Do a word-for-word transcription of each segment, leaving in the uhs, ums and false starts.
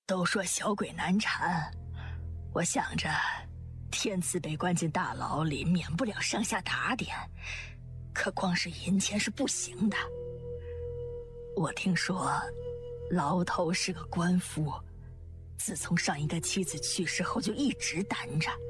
都说小鬼难缠，我想着天赐被关进大牢里，免不了上下打点，可光是银钱是不行的。我听说牢头是个官夫，自从上一个妻子去世后就一直单着。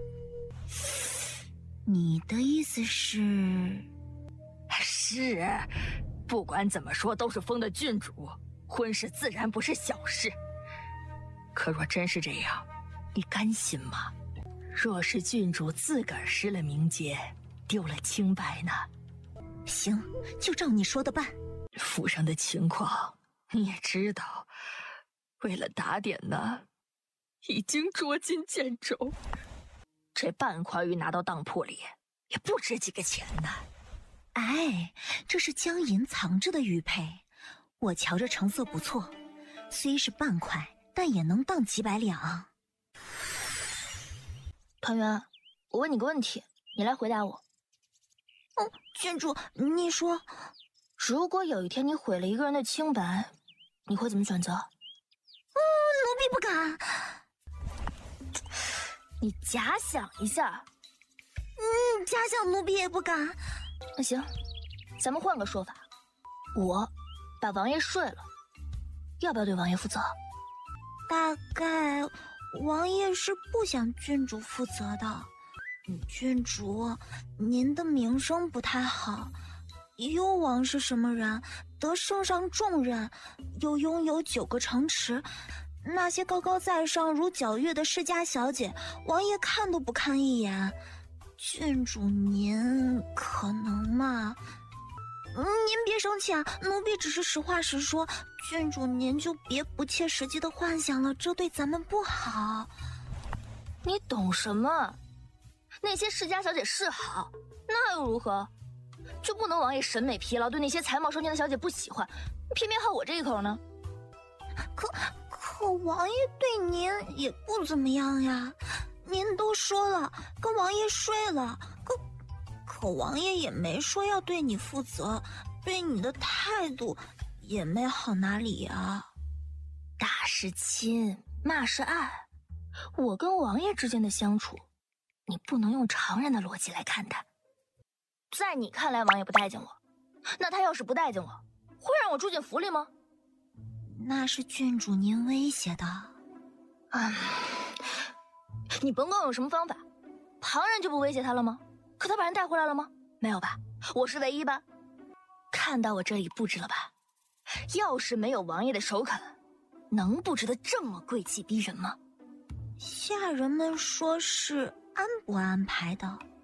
你的意思是？ 是，不管怎么说都是封的郡主，婚事自然不是小事。可若真是这样，你甘心吗？若是郡主自个儿失了名节，丢了清白呢？ 行，就照你说的办。 府上的情况你也知道，为了打点呢，已经捉襟见肘。这半块玉拿到当铺里，也不值几个钱呢。 哎，这是将银藏着的玉佩，我瞧着成色不错，虽是半块，但也能当几百两。 团员，我问你个问题，你来回答我。 嗯，郡主，你说， 如果有一天你毁了一个人的清白，你会怎么选择？ 嗯，奴婢不敢。 你假想一下。 嗯，假想奴婢也不敢。 那行，咱们换个说法，我把王爷睡了，要不要对王爷负责？ 大概王爷是不想郡主负责的。郡主，您的名声不太好。幽王是什么人？得圣上重任，又拥有九个城池，那些高高在上如皎月的世家小姐，王爷看都不看一眼。郡主您可能嘛？嗯，您别生气啊，奴婢只是实话实说。郡主您就别不切实际的幻想了，这对咱们不好。 你懂什么？那些世家小姐是好，那又如何？就不能王爷审美疲劳，对那些才貌双全的小姐不喜欢，偏偏好我这一口呢？ 可可王爷对您也不怎么样呀。您都说了跟王爷睡了，可可王爷也没说要对你负责，对你的态度也没好哪里啊。 打是亲，骂是爱，我跟王爷之间的相处，你不能用常人的逻辑来看待。在你看来王爷不待见我，那他要是不待见我，会让我住进府里吗？ 那是郡主您威胁的。 啊，你甭管用什么方法，旁人就不威胁他了吗？可他把人带回来了吗？没有吧，我是唯一吧。看到我这里布置了吧？要是没有王爷的首肯，能布置得这么贵气逼人吗？ 下人们说是安不安排的。